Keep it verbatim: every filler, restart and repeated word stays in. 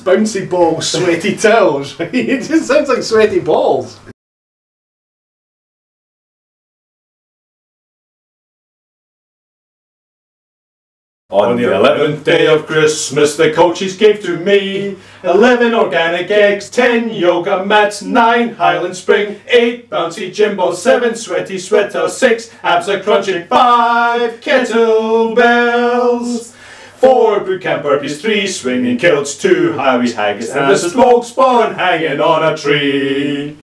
just bouncy balls, sweaty towels. It just sounds like sweaty balls. On the eleventh day of Christmas, the coaches gave to me eleven organic eggs, ten yoga mats, nine Highland Spring, eight bouncy gym balls, seven sweaty sweater, six abs are crunching, five kettlebells, four boot camp burpees, three swinging kilts, two Howie's haggis, and a smoke spawn hanging on a tree.